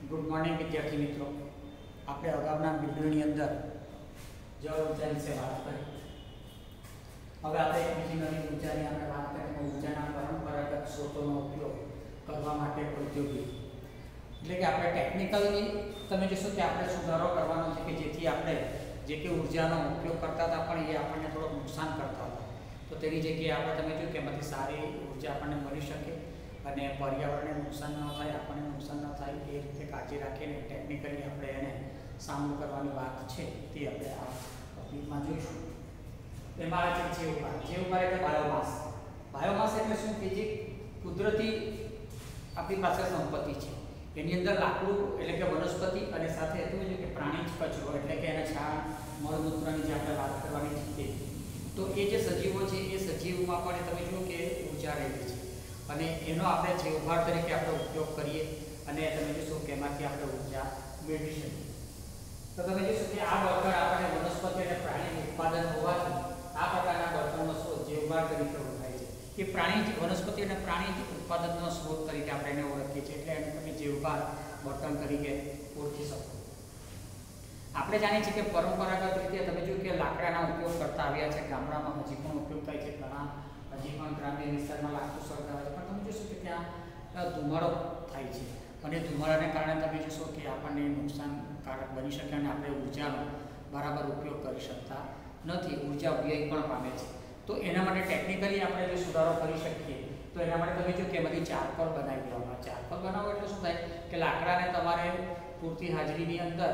Good morning વિદ્યાર્થી મિત્રો। આપણે અગાઉના વિડિયોની અંદર જળ ઊર્જા વિશે વાત કરી। હવે આપણે બીજી નવી ઊર્જાની આપણે વાત કરીએ। ઊર્જાના પરંપરાગત સ્ત્રોતોનો ઉપયોગ કરવા માટે ઔદ્યોગિક એટલે કે આપણે ટેકનિકલી તમે જોશો કે આપણે સુધારો કરવાનો છે કે જેથી આપણે જે કે ઊર્જાનો ઉપયોગ કરતા હતા પણ એ આપણને થોડું નુકસાન કરતા હતા, તો તેની જગ્યાએ આપણે તમે જો કે એમાંથી સારી ઊર્જા આપણને મળી શકે અને પર્યાવરણને નુકસાન ન થાય, આપણને નુકસાન ન થાય એ રીતે કાળજી રાખીને ટેકનિકલી આપણે એને સામનો કરવાની વાત છે તે આપણે આ ટોપિકમાં જોઈશું। એમાં આવે છે જીવભાર એટલે બાયોમાસ। બાયોમાસ એટલે શું કે જે કુદરતી આપણી પાસે સંપત્તિ છે એની અંદર લાકડું એટલે કે વનસ્પતિ અને સાથે હતું છે કે પ્રાણીજ કચરો એટલે કે એના છાણ મળમૂત્રની જે આપણે વાત કરવાની છે તો એ જે સજીવો છે એ સજીવમાં પણ તમે જુઓ કે ઊર્જા રહેલી છે અને એનો આપણે જીવભાર તરીકે આપણે ઉપયોગ કરીએ અને તમે જોશો કે એમાંથી આપણે ઊર્જા મેળવી શકીએ। તો તમે જોશો કે આ બળતણ આપણે વનસ્પતિ અને પ્રાણી ઉત્પાદન હોવાથી આ પ્રકારના બળતણનો સ્ત્રોત જીવભાર તરીકે ઓળખાય છે કે પ્રાણી વનસ્પતિ અને પ્રાણી ઉત્પાદનનો સ્ત્રોત તરીકે આપણે એને ઓળખીએ છીએ એટલે એને તમે જીવભાર બળતણ તરીકે ઓળખી શકો। આપણે જાણીએ છીએ કે પરંપરાગત રીતે તમે જો કે લાકડાના ઉપયોગ કરતા આવ્યા છે, ગામડામાં હજી પણ ઉપયોગ થાય છે, ઘણા હજી પણ ગ્રામ્ય વિસ્તારમાં લાકડું સળગાવે છે, પણ તમે જોશો કે ત્યાં ધુમાડો થાય છે અને ધુમાડાને કારણે તમે જોશો કે આપણને નુકસાનકારક બની શકે અને આપણે ઉર્જાનો બરાબર ઉપયોગ કરી શકતા નથી, ઉર્જા વ્યય પણ પામે છે। તો એના માટે ટેકનિકલી આપણે જો સુધારો કરી શકીએ તો એના માટે તમે જો કે એમાંથી ચારકોલ બનાવી દેવામાં। ચારકોલ બનાવો એટલે શું થાય કે લાકડાને તમારે પૂરતી હાજરીની અંદર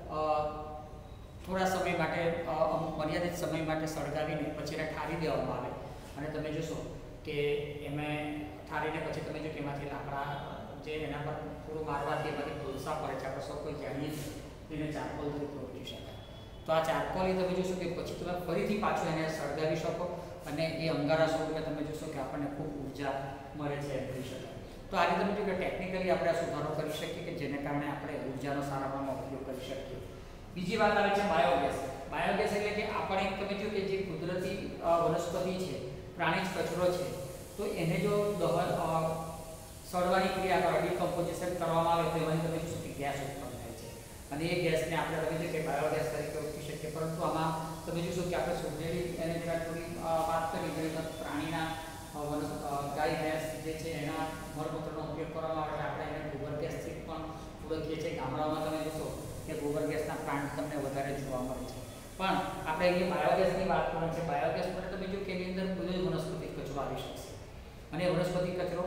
થોડા સમય માટે અમુક મર્યાદિત સમય માટે સળગાવીને પછી એને ઠારી દેવામાં આવે અને તમે જોશો કે એમાં ઠારીને પછી તમે જો કે એમાંથી લાકડા જે એના પર થોડું મારવાથી એમાંથી કોલસા પડે છે, આપણે સૌ કોઈ જાણીએ છીએ તેને ચારકોલ તરીકે ઓળખી શકાય। તો આ ચારકોલ તમે જોશો કે પછી તમે ફરીથી પાછું એને સળગાવી શકો અને એ અંગારા સ્વરૂપે તમે જોશો કે આપણને ખૂબ ઉર્જા મળે છે એમ કહી શકાય। તો આ રીતે તમે જો કે ટેકનિકલી આપણે આ સુધારો કરી શકીએ કે જેને કારણે આપણે ઉર્જાનો સારા પ્રમાણમાં ઉપયોગ કરી શકીએ। બીજી વાત આવે છે બાયોગેસ। બાયોગેસ એટલે કે આપણે તમે જો કે જે કુદરતી વનસ્પતિ છે, પ્રાણીજ કચરો છે, તો એને જો સળવાની ક્રિયા કરો, ડિકમ્પોઝિશન કરવામાં આવે તો એમાંથી તમે જોશો કે ગેસ ઉત્પન્ન થાય છે અને એ ગેસને આપણે તમે જો કે બાયોગેસ તરીકે ઓળખી શકીએ। પરંતુ આમાં તમે જોશો કે આપણે શોધેલી એને જરા થોડી વાત કરી જેવી પ્રાણીના ગાય ભેંસ જે છે એના મળમૂત્રનો ઉપયોગ કરવામાં આવે આપણે એને ગોબર ગેસથી પણ ઓળખીએ છીએ। ગામડાઓમાં તમે જોશો કે ગોબર ગેસના પ્લાન્ટ તમને વધારે જોવા મળે છે, પણ આપણે અહીંયા બાયોગેસની વાત કરવાની છે। બાયોગેસ માટે તમે જો કે એની અંદર બધો જ વનસ્પતિ કચરો આવી શકશે અને વનસ્પતિ કચરો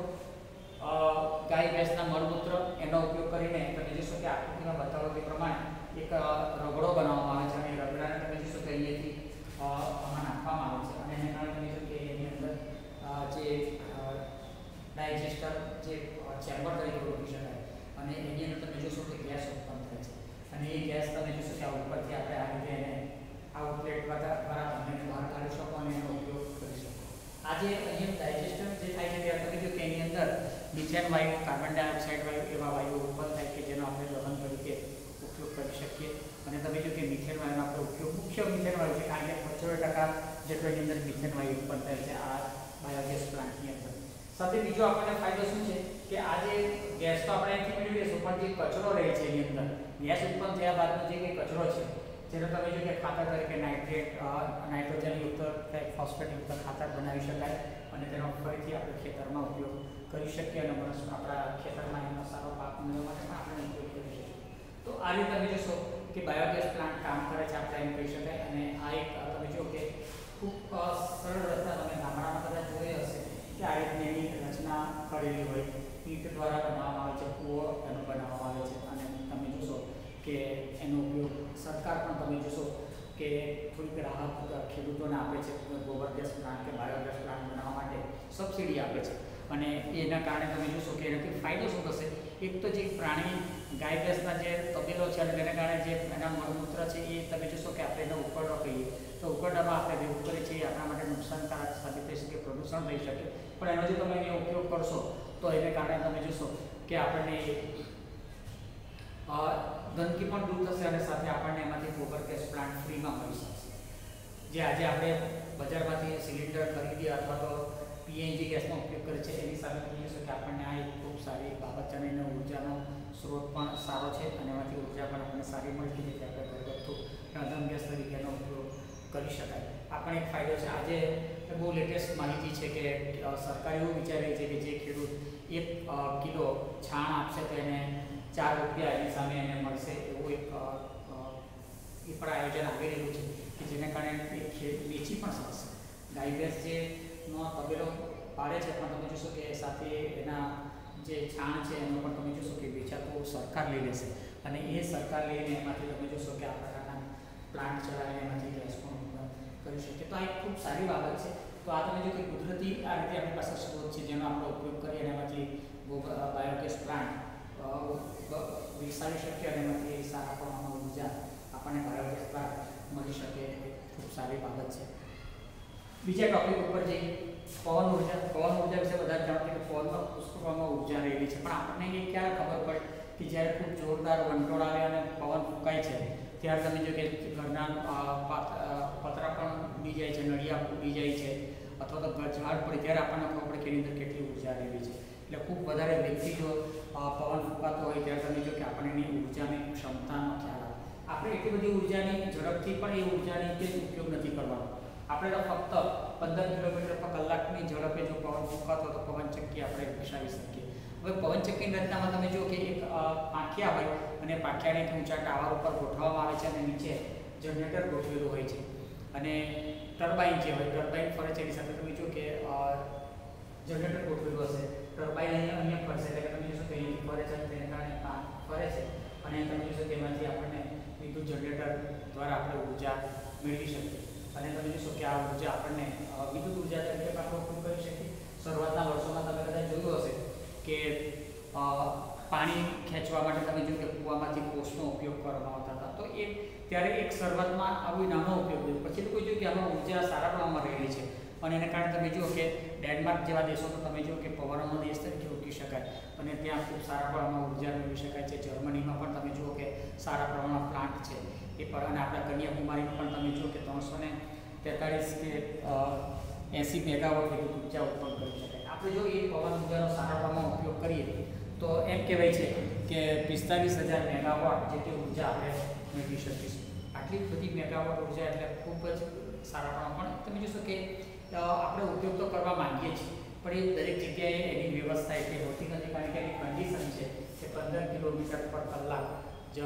ગાય ભેંસના મળમૂત્ર એનો ઉપયોગ કરીને તમે જોશો કે આકૃતિમાં બતાવેલ પ્રમાણે એક રગડો બનાવવામાં આવે છે અને રગડાને તમે જોશો કે અહીંયાથી આમાં નાખવામાં આવે છે અને એને કારણે તમે જોશો કે એની અંદર જે ડાયજેસ્ટર જે ચેમ્બર તરીકે ઓળખી શકાય અને એની અંદર તમે જોશો કે ગેસ ઉત્પન્ન થાય છે અને એ ગેસ તમે જોશો કે આ ઉપરથી આપણે આ રીતે એને આઉટલેટ દ્વારા તમે બહાર કાઢી શકો અને એનો ઉપયોગ કરી શકો। આ જે અહીંયા ડાયજેસ્ટર જે થાય છે ત્યારે તમે જો કે એની અંદર મિથેન વાયુ, કાર્બન ડાયોક્સાઇડ વાયુ એવા વાયુઓ ઉત્પન્ન થાય કે જેનો આપણે દહન તરીકે ઉપયોગ કરી શકીએ અને તમે જો કે મિથેન વાયુનો આપણે ઉપયોગ મુખ્ય મિથેન વાયુ છે કારણ કે 75% જેટલો એની અંદર મિથેન વાયુ ઉત્પન્ન થાય છે આ બાયોગેસ પ્લાન્ટની અંદર। સાથે બીજો આપણને ફાયદો શું છે કે આ જે ગેસ તો આપણે અહીંથી મેળવી લઈશું પણ જે કચરો રહે છે એની અંદર ગેસ ઉત્પન્ન થયા બાદનો જે કંઈ કચરો છે જેનો તમે જો કે ખાતર તરીકે નાઇટ્રોજનયુક્ત કે ફોસ્ફેટયુક્ત ખાતર બનાવી શકાય અને તેનો ફરીથી આપણે ખેતરમાં ઉપયોગ કરી શકીએ અને આપણા ખેતરમાં એનો સારો પાક મેળવવા માટે પણ આપણે ઉપયોગ કરી શકીએ। તો આ રીતે તમે જોશો કે બાયોગેસ પ્લાન્ટ કામ કરે છે આપણે એમ કહી શકાય અને આ એક તમે જો કે ખૂબ સરળ રચના તમે ગામડામાં કદાચ જોઈ હશે કે આ રીતની એની રચના કરેલી હોય, ઈંટ દ્વારા બનાવવામાં આવે છે, કૂવો એનો બનાવવામાં આવે છે અને તમે જોશો કે એનો ઉપયોગ સરકાર પણ તમે જોશો કે થોડીક રાહત ખેડૂતોને આપે છે, ગોબર ગેસ પ્લાન્ટ કે બાયોગેસ પ્લાન્ટ બનાવવા માટે સબસિડી આપે છે અને એના કારણે તમે જોશો કે એનાથી ફાયદો શું થશે। એક તો જે પ્રાણી ગાય ભેંસના જે તબેલો છે અને તેને કારણે જે એના મળમૂત્ર છે એ તમે જોશો કે આપણે એનો ઉકરડો કહીએ તો ઉકરડામાં આપણે જે ઉકળે છે એ આપણા માટે નુકસાનકારક સાબિત થઈ શકે, પ્રદૂષણ થઈ શકે, પણ એનો જો તમે એનો ઉપયોગ કરશો તો એને કારણે તમે જોશો કે આપણને ગંદકી પણ દૂર થશે અને સાથે આપણને એમાંથી ગોબર ગેસ પ્લાન્ટ ફ્રીમાં મળી શકશે। જે આજે આપણે બજારમાંથી સિલિન્ડર ખરીદીએ અથવા તો સીએનજી ગેસનો ઉપયોગ કરે છે એની સામે કહીશું કે આપણને આ એક ખૂબ સારી બાબત છે અને એનો ઉર્જાનો સ્ત્રોત પણ સારો છે અને એમાંથી ઉર્જા પણ આપણને સારી મળતી જેથી આપણે ઘરગથ્થુ રાંધણ ગેસ તરીકેનો ઉપયોગ કરી શકાય. આ પણ એક ફાયદો છે. આજે બહુ લેટેસ્ટ માહિતી છે કે સરકાર એવું વિચારી રહી છે કે જે ખેડૂત 1 કિલો છાણ આપશે તો એને 4 રૂપિયા એની સામે એને મળશે એવું એક એ પણ આયોજન આવી રહ્યું છે કે જેને કારણે એ વેચી પણ શકશે. ગાય ભેંસ જે નો તબેલો પાડે છે પણ તમે જોશો કે સાથે એના જે છાણ છે એનો પણ તમે જોશો કે વેચાતો સરકાર લઈ લેશે અને એ સરકાર લઈને એમાંથી તમે જોશો કે આ પ્રકારના પ્લાન્ટ ચલાવીને એમાંથી ગેસ પણ કરી શકીએ. તો આ એક ખૂબ સારી બાબત છે. તો આ તમે જો કે કુદરતી આ રીતે આપણી પાસે સ્ત્રોત છે જેનો આપણે ઉપયોગ કરીએ અને એમાંથી બાયોગેસ પ્લાન્ટ વિકસાવી શકીએ અને એમાંથી સારા પ્રમાણમાં ઉર્જા આપણને બાયોગેસ પ્લાન્ટ મળી શકે એ ખૂબ સારી બાબત છે. બીજા ટોપિક ઉપર જઈએ, પવન ઉર્જા. પવન ઉર્જા વિશે બધા જાણો કે પવનમાં પુષ્કળમાં ઉર્જા રહેલી છે પણ આપણને એ ક્યારે ખબર પડે કે જ્યારે ખૂબ જોરદાર વંટોળ આવે અને પવન ફૂંકાય છે ત્યારે તમે જો કે ઘરના પતરા પણ ઉડી જાય છે, નળિયા ઉડી જાય છે અથવા તો ઝાડ પડે ત્યારે આપણને ખબર પડે કે એની અંદર કેટલી ઉર્જા રહેલી છે. એટલે ખૂબ વધારે વ્યક્તિ જો પવન ફૂંકાતો હોય ત્યારે તમે જો કે આપણને એની ઉર્જાની ક્ષમતાનો ખ્યાલ આવે. આપણે એટલી બધી ઉર્જાની ઝડપથી પણ એ ઉર્જાની કે ઉપયોગ નથી કરવાનો. આપણે તો ફક્ત 15 કિલોમીટર પર કલાકની ઝડપે જો પવન ફૂંકાતો તો પવનચક્કી આપણે વિકસાવી શકીએ. હવે પવનચક્કીની રચનામાં તમે જુઓ કે એક પાંખિયા હોય અને પાંખિયાને ઊંચા ટાવર ઉપર ગોઠવવામાં આવે છે અને નીચે જનરેટર ગોઠવેલું હોય છે અને ટર્બાઇન જે હોય ટર્બાઇન ફરે છે એની સાથે તમે જુઓ કે જનરેટર ગોઠવેલું હશે. ટર્બાઇન અહીંયા ફરશે એટલે તમે જોશો કે અહીંથી ફરે છે તેને કારણે ફરે છે અને તમે જોશો કે એમાંથી આપણને વિદ્યુત જનરેટર દ્વારા આપણે ઉર્જા મેળવી શકીએ અને તમે જોશો કે આ ઉર્જા આપણને વિદ્યુત ઉર્જા તરીકે પણ આપણે ઉપયોગ કરી શકીએ. શરૂઆતના વર્ષોમાં તમે કદાચ જોયું હશે કે પાણી ખેંચવા માટે તમે જોયું કે કૂવામાંથી કોસનો ઉપયોગ કરવામાં આવતા હતા. તો એ ત્યારે એક શરૂઆતમાં આવો નાનો ઉપયોગ થયો. પછી લોકોએ જોયું કે આમાં ઉર્જા સારા પ્રમાણમાં રહેલી છે અને એને કારણે તમે જુઓ કે ડેનમાર્ક જેવા દેશો તો તમે જુઓ કે પવનનો દેશ તરીકે ઓળખી શકાય અને ત્યાં ખૂબ સારા પ્રમાણમાં ઉર્જા મેળવી શકાય છે. જર્મનીમાં પણ તમે જુઓ કે સારા પ્રમાણમાં પ્લાન્ટ છે એ પણ અને આપણા કન્યાકુમારીમાં પણ તમે જુઓ કે 343 કે 80 મેગાવોટ વિદ્યુત ઉર્જા ઉત્પન્ન કરી શકાય. આપણે જો એ પવન ઉર્જાનો સારા પ્રમાણમાં ઉપયોગ કરીએ તો એમ કહેવાય છે કે 45,000 મેગાવોટ જેટલી ઉર્જા આપણે મેળવી શકીશું. આટલી બધી મેગાવોટ ઉર્જા એટલે ખૂબ જ સારા પ્રમાણમાં. પણ તમે જોશો કે આપણે ઉપયોગ તો કરવા માંગીએ છીએ પણ એ દરેક જગ્યાએ એની વ્યવસ્થા એટલી હોતી નથી કારણ કે એની કન્ડિશન છે કે 15 કિલોમીટર પર કલાક જ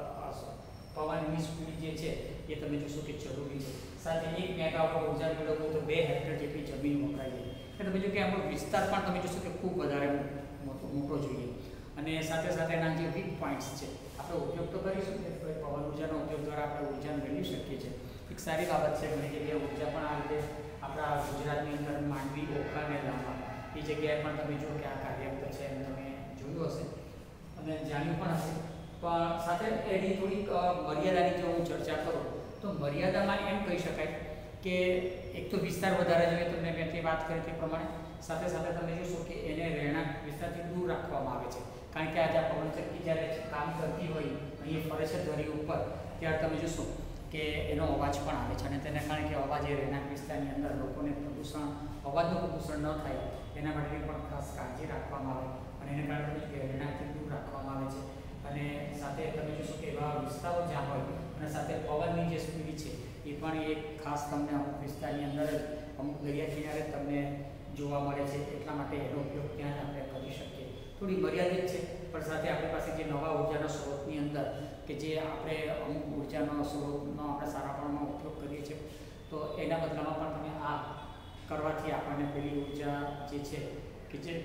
પવનની સ્પીડ જે છે એ તમે જોશો કે જરૂરી છે. સાથે 1 મેગાવોટ ઉર્જા મેળવવું તો 2 હેક્ટર જેટલી જમીન વપરાય છે. એટલે તમે જો કે આપણો વિસ્તાર પણ તમે જોશો કે ખૂબ વધારે મોટો જોઈએ અને સાથે સાથે એના જે વીક પોઈન્ટ્સ છે આપણે ઉપયોગ તો કરીશું કે પવન ઉર્જાનો ઉપયોગ દ્વારા આપણે ઉર્જા મેળવી શકીએ છીએ. એક સારી બાબત છે. ઘણી જગ્યાએ ઉર્જા પણ આ રીતે આપણા ગુજરાતની અંદર માંડવી, ઓખા અને લાંબા એ જગ્યાએ પણ તમે જુઓ કે આ કાર્યરત છે એમ તમે જોયું હશે અને જાણ્યું પણ હશે. પણ સાથે એની થોડીક મર્યાદાની જો હું ચર્ચા કરું તો મર્યાદામાં એમ કહી શકાય કે એક તો વિસ્તાર વધારે જોઈએ તમને મેં તે વાત કરી તે પ્રમાણે સાથે સાથે તમે જોશો કે એને રહેણાંક વિસ્તારથી દૂર રાખવામાં આવે છે કારણ કે આજે આ પવનચક્કી જ્યારે કામ કરતી હોય અહીં ફરે છે ધરી ઉપર ત્યારે તમે જોશો કે એનો અવાજ પણ આવે છે અને તેને કારણે કે અવાજ એ રહેણાંક વિસ્તારની અંદર લોકોને અવાજનું પ્રદૂષણ ન થાય એના માટે પણ ખાસ કાળજી રાખવામાં આવે અને એને કારણે કે રહેણાંકથી દૂર રાખવામાં આવે છે અને સાથે તમે જોશો કે એવા વિસ્તારો જ્યાં હોય અને સાથે પવનની જે સ્પીડ છે એ પણ એક ખાસ તમને અમુક વિસ્તારની અંદર જ અમુક દરિયા કિનારે તમને જોવા મળે છે. એટલા માટે એનો ઉપયોગ ત્યાં જ આપણે કરી શકીએ. થોડી મર્યાદિત છે પણ સાથે આપણી પાસે જે નવા ઉર્જાના સ્ત્રોતની અંદર કે જે આપણે અમુક ઉર્જાનો સ્ત્રોતનો આપણે સારા પ્રમાણમાં ઉપયોગ કરીએ છીએ તો એના બદલામાં પણ તમે આ કરવાથી આપણને પેલી ઉર્જા જે છે કે જે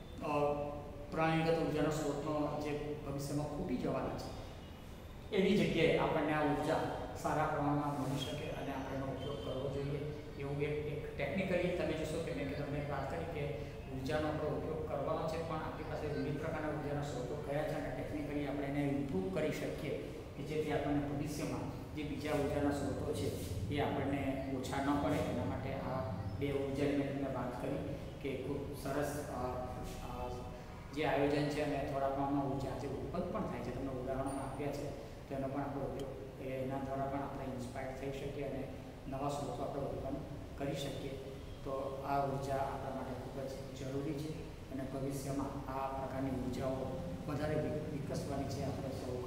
પ્રાણીગત ઉર્જાનો સ્ત્રોતનો જે ભવિષ્યમાં ખૂટી જવાના છે એની જગ્યાએ આપણને આ ઉર્જા સારા પ્રમાણમાં મળી શકે અને આપણે એનો ઉપયોગ કરવો જોઈએ. એવું એક ટેકનિકલી તમે જોશો કે મેં તમને વાત કરી કે ઉર્જાનો આપણો ઉપયોગ કરવાનો છે પણ આપણી પાસે વિવિધ પ્રકારના ઉર્જાના સ્ત્રોતો કયા છે અને ટેકનિકલી આપણે એને ઇમ્પ્રૂવ કરી શકીએ કે જેથી આપણને ભવિષ્યમાં જે બીજા ઉર્જાના સ્ત્રોતો છે એ આપણને ઓછા ન પડે. એના માટે આ 2 ઉર્જાની મેં તમને વાત કરી કે ખૂબ સરસ જે આયોજન છે અને થોડા પ્રમાણમાં ઉર્જા જે ઉત્પન્ન પણ થાય છે તમને ઉદાહરણો આપ્યા છે તેનો પણ આપણો ઉપયોગ એના દ્વારા પણ આપણે ઇન્સ્પાયર થઈ શકીએ અને નવા સ્ત્રોતો આપણે ઉત્પન્ન કરી શકીએ. તો આ ઉર્જા આપણા માટે ખૂબ જ જરૂરી છે અને ભવિષ્યમાં આ પ્રકારની ઉર્જાઓ વધારે વિકસવાની છે આપણે સૌ